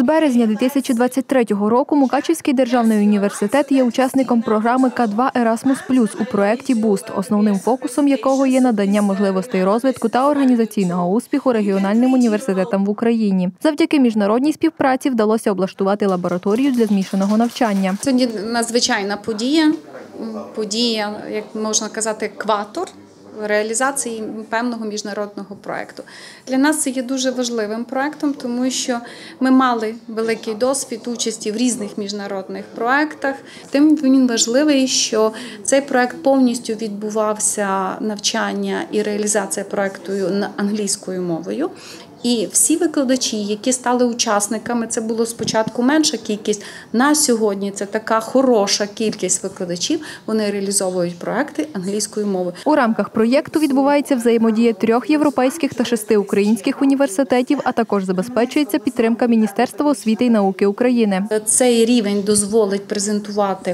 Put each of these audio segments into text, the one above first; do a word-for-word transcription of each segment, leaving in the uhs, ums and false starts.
З березня дві тисячі двадцять третього року Мукачівський державний університет є учасником програми К два Ерасмус Плюс у проєкті «Буст», основним фокусом якого є надання можливостей розвитку та організаційного успіху регіональним університетам в Україні. Завдяки міжнародній співпраці вдалося облаштувати лабораторію для змішаного навчання. Сьогодні надзвичайна подія, подія, як можна казати, екватор реалізації певного міжнародного проєкту. Для нас це є дуже важливим проєктом, тому що ми мали великий досвід участі в різних міжнародних проєктах. Тим він важливий, що цей проєкт повністю відбувався навчання і реалізація проєкту англійською мовою. І всі викладачі, які стали учасниками, це було спочатку менша кількість, на сьогодні це така хороша кількість викладачів, вони реалізовують проекти англійською мовою. У рамках проєкту відбувається взаємодія трьох європейських та шести українських університетів, а також забезпечується підтримка Міністерства освіти і науки України. Цей рівень дозволить презентувати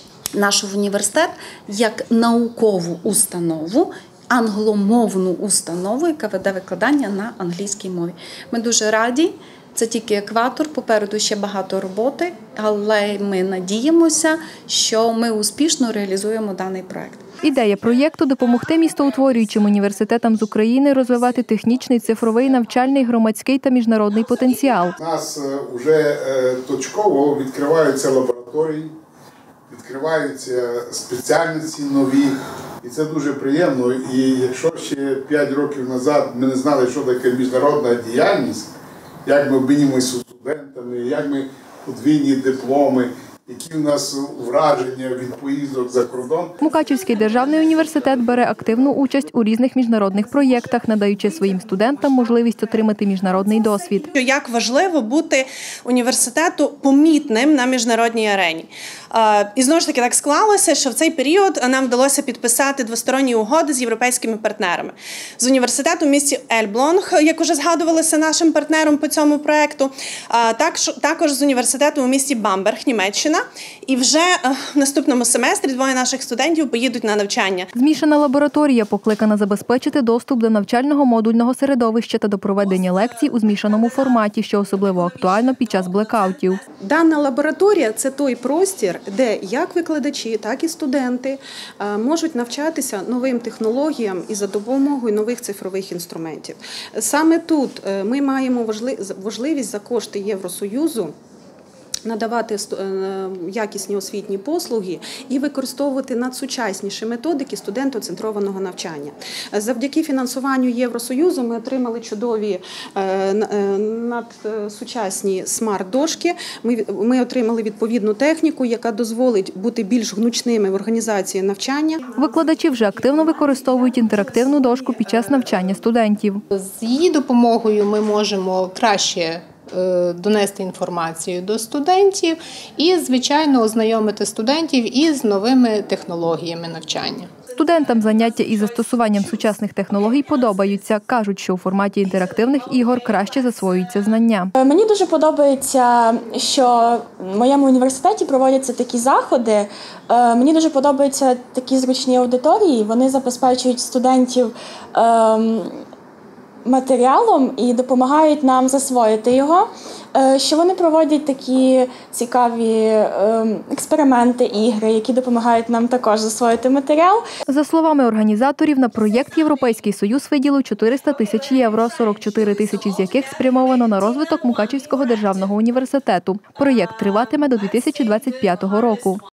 наш університет як наукову установу, англомовну установу, яка веде викладання на англійській мові. Ми дуже раді, це тільки екватор, попереду ще багато роботи, але ми надіємося, що ми успішно реалізуємо даний проєкт. Ідея проєкту – допомогти містоутворюючим університетам з України розвивати технічний, цифровий, навчальний, громадський та міжнародний потенціал. У нас вже точково відкриваються лабораторії, відкриваються спеціальності нові. І це дуже приємно. І якщо ще п'ять років назад ми не знали, що таке міжнародна діяльність, як ми обмінюємося з студентами, як ми подвійні дипломи, які в нас враження від поїздок за кордон. Мукачівський державний університет бере активну участь у різних міжнародних проєктах, надаючи своїм студентам можливість отримати міжнародний досвід. Як важливо бути університету помітним на міжнародній арені. І знову ж таки так склалося, що в цей період нам вдалося підписати двосторонні угоди з європейськими партнерами. З університету в місті Ельблонг, як уже згадувалося нашим партнером по цьому проєкту, також з університету у місті Бамберг, Німеччина. І вже в наступному семестрі двоє наших студентів поїдуть на навчання. Змішана лабораторія покликана забезпечити доступ до навчального модульного середовища та до проведення лекцій у змішаному форматі, що особливо актуально під час блекаутів. Дана лабораторія – це той простір, де як викладачі, так і студенти можуть навчатися новим технологіям і за допомогою нових цифрових інструментів. Саме тут ми маємо можливість за кошти Євросоюзу надавати якісні освітні послуги і використовувати надсучасніші методики студентоцентрованого навчання. Завдяки фінансуванню Євросоюзу ми отримали чудові надсучасні смарт-дошки, ми, ми отримали відповідну техніку, яка дозволить бути більш гнучними в організації навчання. Викладачі вже активно використовують інтерактивну дошку під час навчання студентів. З її допомогою ми можемо краще донести інформацію до студентів і, звичайно, ознайомити студентів із новими технологіями навчання. Студентам заняття із застосуванням сучасних технологій подобаються. Кажуть, що у форматі інтерактивних ігор краще засвоюються знання. Мені дуже подобається, що в моєму університеті проводяться такі заходи. Мені дуже подобаються такі зручні аудиторії. Вони забезпечують студентів матеріалом і допомагають нам засвоїти його, що вони проводять такі цікаві експерименти, ігри, які допомагають нам також засвоїти матеріал. За словами організаторів, на проєкт Європейський Союз виділив чотириста тисяч євро, сорок чотири тисячі з яких спрямовано на розвиток Мукачівського державного університету. Проєкт триватиме до дві тисячі двадцять п'ятого року.